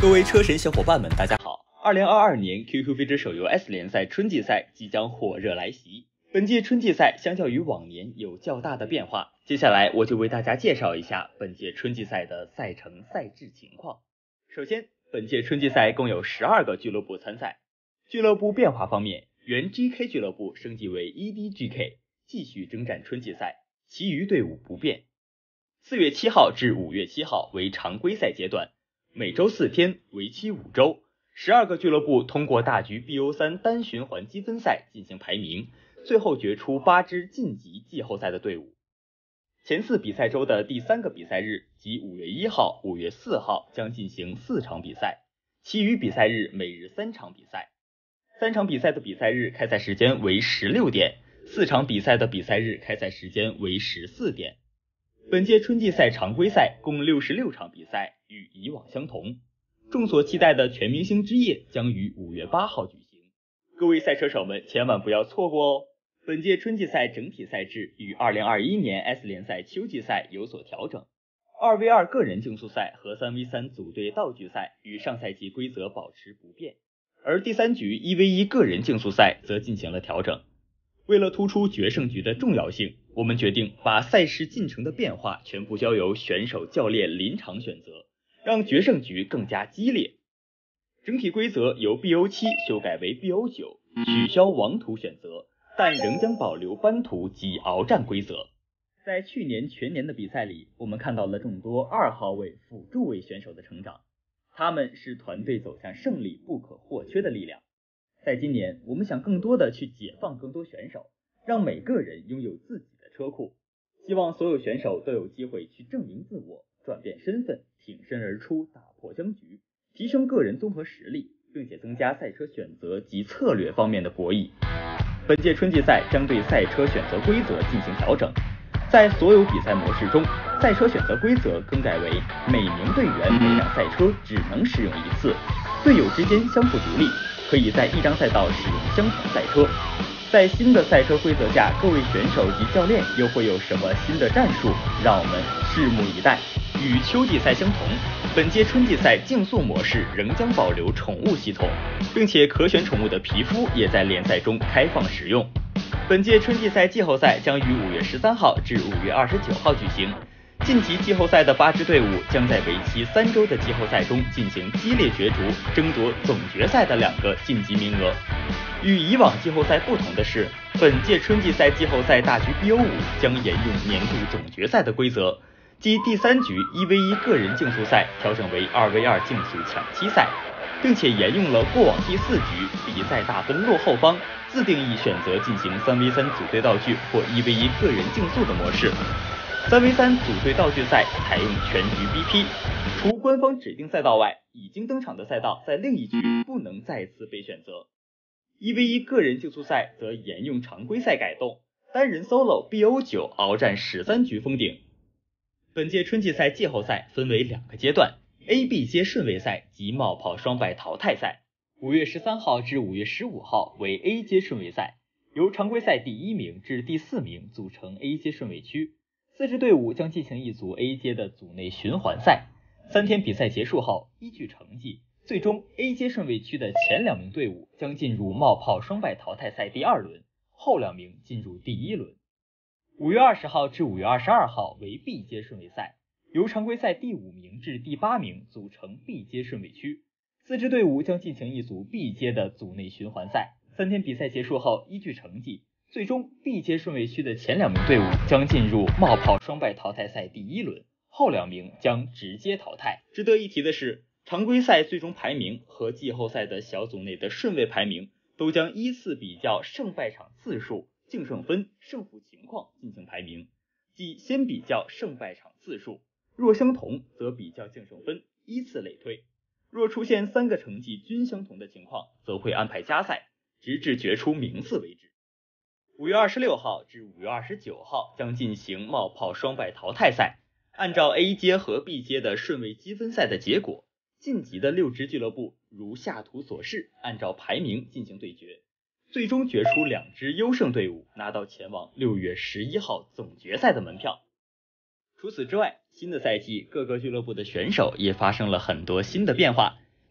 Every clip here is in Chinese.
各位车神小伙伴们，大家好！2022年 QQ 飞车手游 S 联赛春季赛即将火热来袭。本届春季赛相较于往年有较大的变化，接下来我就为大家介绍一下本届春季赛的赛程赛制情况。首先，本届春季赛共有12个俱乐部参赛。俱乐部变化方面，原 GK 俱乐部升级为 EDGK， 继续征战春季赛，其余队伍不变。4月7号至5月7号为常规赛阶段，每周4天，为期5周。12个俱乐部通过大局 BO3 单循环积分赛进行排名，最后决出8支晋级季后赛的队伍。前4比赛周的第3个比赛日，即5月1号、5月4号将进行4场比赛，其余比赛日每日3场比赛。3场比赛的比赛日开赛时间为16点，4场比赛的比赛日开赛时间为14点。本届春季赛常规赛共66场比赛，与以往相同。众所期待的全明星之夜将于5月8号举行，各位赛车手们千万不要错过哦！本届春季赛整体赛制与2021年 S 联赛秋季赛有所调整，2v2 个人竞速赛和 3v3 组队道具赛与上赛季规则保持不变，而第3局 1v1 个人竞速赛则进行了调整。为了突出决胜局的重要性，我们决定把赛事进程的变化全部交由选手教练临场选择，让决胜局更加激烈。整体规则由 BO7 修改为 BO9， 取消王图选择，但仍将保留班图及鏖战规则。在去年全年的比赛里，我们看到了众多2号位、辅助位选手的成长，他们是团队走向胜利不可或缺的力量。在今年，我们想更多的去解放更多选手，让每个人拥有自己的车库，希望所有选手都有机会去证明自我，转变身份，挺身而出，打破僵局，提升个人综合实力，并且增加赛车选择及策略方面的博弈。本届春季赛将对赛车选择规则进行调整，在所有比赛模式中，赛车选择规则更改为每名队员每辆赛车只能使用1次，队友之间相互独立，可以在一张赛道使用相同赛车。在新的赛车规则下，各位选手及教练又会有什么新的战术？让我们拭目以待。与秋季赛相同，本届春季赛竞速模式仍将保留宠物系统，并且可选宠物的皮肤也在联赛中开放使用。本届春季赛季后赛将于5月13号至5月29号举行，晋级季后赛的8支队伍将在为期3周的季后赛中进行激烈角逐，争夺总决赛的2个晋级名额。与以往季后赛不同的是，本届春季赛季后赛大局 BO5 将沿用年度总决赛的规则，即第3局 1v1 个人竞速赛调整为 2v2 竞速抢七赛，并且沿用了过往第4局比赛大分落后方自定义选择进行 3v3 组队道具或 1v1 个人竞速的模式。3v3 组队道具赛采用全局 BP， 除官方指定赛道外，已经登场的赛道在另一局不能再次被选择。1v1 个人竞速赛则沿用常规赛改动，单人 solo BO9 鏖战13局封顶。本届春季赛季后赛分为2个阶段， A、B 阶顺位赛及冒泡双败淘汰赛。5月13号至5月15号为 A 阶顺位赛，由常规赛第1名至第4名组成 A 阶顺位区，4支队伍将进行一组 A 阶的组内循环赛。3天比赛结束后，依据成绩，最终 A 阶顺位区的前2名队伍将进入冒泡双败淘汰赛第2轮，后2名进入第1轮。5月20号至5月22号为 B 阶顺位赛，由常规赛第5名至第8名组成 B 阶顺位区，4支队伍将进行一组 B 阶的组内循环赛。3天比赛结束后，依据成绩，最终 B 阶顺位区的前2名队伍将进入冒泡双败淘汰赛第1轮，后2名将直接淘汰。值得一提的是，常规赛最终排名和季后赛的小组内的顺位排名都将依次比较胜败场次数、净胜分、胜负情况进行排名，即先比较胜败场次数，若相同则比较净胜分，依次类推。若出现3个成绩均相同的情况，则会安排加赛，直至决出名次为止。5月26号至5月29号将进行冒泡双败淘汰赛，按照 A 阶和 B 阶的顺位积分赛的结果，晋级的6支俱乐部如下图所示，按照排名进行对决，最终决出2支优胜队伍，拿到前往6月11号总决赛的门票。除此之外，新的赛季各个俱乐部的选手也发生了很多新的变化，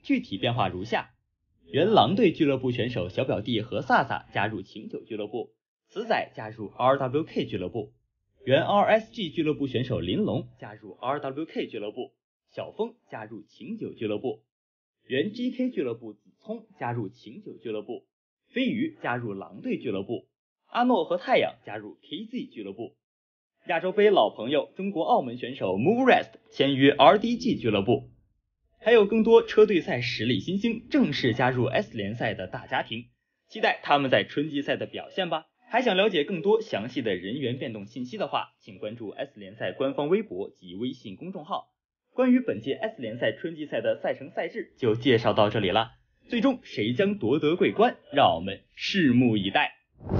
具体变化如下：原狼队俱乐部选手小表弟和萨萨加入晴酒俱乐部，慈仔加入 RWK 俱乐部，原 RSG 俱乐部选手林龙加入 RWK 俱乐部，小峰加入晴酒俱乐部，原 GK 俱乐部子聪加入晴酒俱乐部，飞鱼加入狼队俱乐部，阿诺和太阳加入 KZ 俱乐部。亚洲杯老朋友中国澳门选手 MoveRest 签约 RDG 俱乐部，还有更多车队赛实力新星正式加入 S 联赛的大家庭，期待他们在春季赛的表现吧。还想了解更多详细的人员变动信息的话，请关注 S 联赛官方微博及微信公众号。关于本届 S 联赛春季赛的赛程赛制就介绍到这里了，最终谁将夺得桂冠，让我们拭目以待。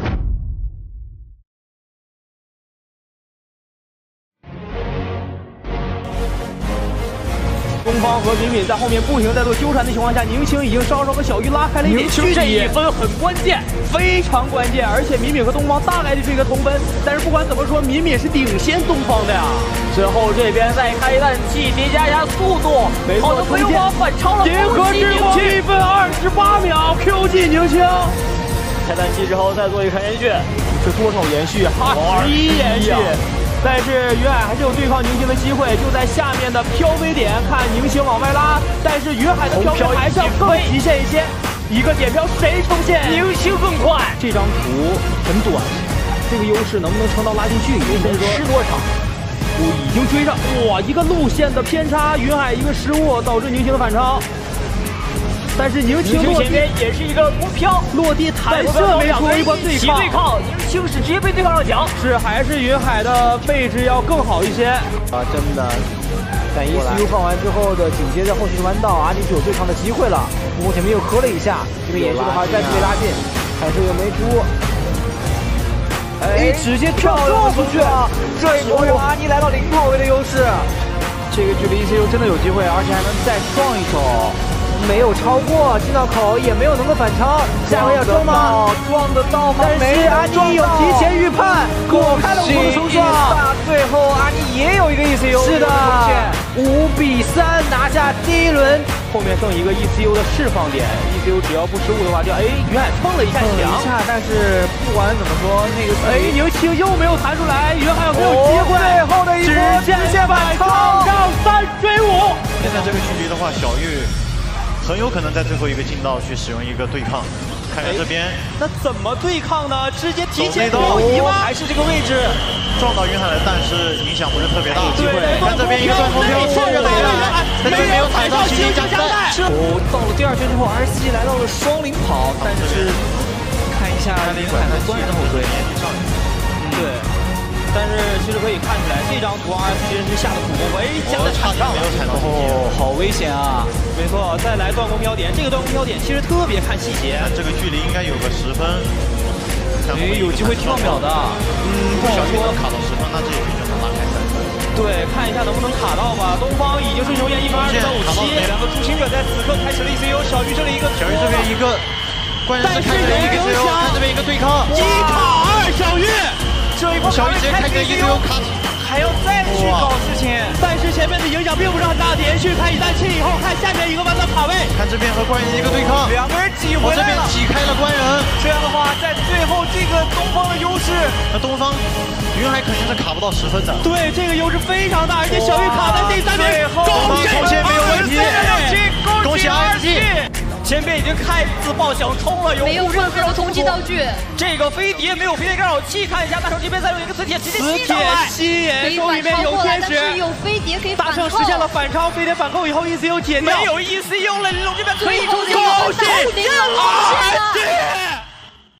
东方和敏敏在后面不停在做纠缠的情况下，宁青已经稍稍和小鱼拉开了一点距离。 这一分很关键， 非常关键，而且敏敏和东方大概率是一个同分，但是不管怎么说，敏敏是领先东方的呀。 最后这边再开一弹气，叠加一下速度， 没错， 好的，飞王反超了。 银河之光1分28秒 ，QG 宁青。 开弹气之后再做一个看延续， 是多少延续？11延续。但是云海还是有对抗宁青的机会，就在下面的飘飞点，看宁青往外拉，但是云海的飘飞还是要更极限一些。一个点飘谁出现？ 宁青更快。 这张图很短，这个优势能不能撑到拉进去？ 能吃多少？ 已经追上，哇！一个路线的偏差，云海一个失误导致宁青的反超。但是宁青前面也是一个多飘， 落地弹射没出一波对抗， 宁青是直接被对抗上墙， 是还是云海的配置要更好一些啊！真的，但 ECU 放完之后的紧接着后续的弯道，阿尼就有对抗的机会了。不过前面又磕了一下，这个延续的话再次被拉近，还是又没出。哎，直接跳出去了！这一波用阿尼来到0跑位的优势，这个距离 ECU 真的有机会，而且还能再撞一手。没有超过进到口，也没有能够反超，下回要撞吗？ 撞得到吗？ 但是阿尼有提前预判，躲开了5冲撞。 最后阿尼也有一个 ECU， 是的，5比3拿下第一轮。后面剩一个 ECU 的释放点 ，ECU 只要不失误的话，就云海蹭了一下墙，但是不管怎么说，那个宁青又没有弹出来，云海有没有机会？最后的一波直线反超，让3追5。 现在这个距离的话，小玉很有可能在最后一个进道去使用一个对抗，看看这边。 那怎么对抗呢？直接提前漂移吗？还是这个位置撞到云海了，但是影响不是特别大。 机会， 看这边一个断头飘冲着来了，但是没有踩到麒麟加带。 到了第2圈之后 ，RSG 来到了双领跑，但是看一下云海和关人的后追。对。但是其实可以看出来，这张图RSG是下的苦功，加的差点没有踩到。 哦，好危险啊！没错，再来断弓飘点，这个断弓飘点其实特别看细节。 这个距离应该有个10分， 有机会跳秒的。 不小心能卡到10分，那这一局就能拉开3分。 对，看一下能不能卡到吧。东方已经是永远1分25.57，两个出行者在此刻开始了 ECU， 小鱼这里一个， 小鱼这边一个，关键是看这边一个 ECU， 看这边一个对抗 ，1卡2小鱼。这一波小鱼直接开个 ECU 卡， 还要再去搞事情，但是前面的影响并不是很大。连续开一弹气以后，看下面一个弯道卡位， 看这边和关人一个对抗， 两个人挤回来了， 这边挤开了关人。 这样的话，在最后这个东方的优势， 那东方云海肯定是卡不到10分的。 对，这个优势非常大，而且小鱼卡在第3名， 恭喜口线没有问题，恭喜 RSG。 前边已经开自爆想冲了， 没有任何的攻击道具。 这个飞碟没有飞碟干扰器，看一下大圣这边再用一个磁铁直接吸引，终于面有天使， 但是有飞碟可以反扣。大圣实现了反超，飞碟反扣以后 ECU 解掉，没有 ECU 了，林龙这边可以冲击， 恭喜 RSG。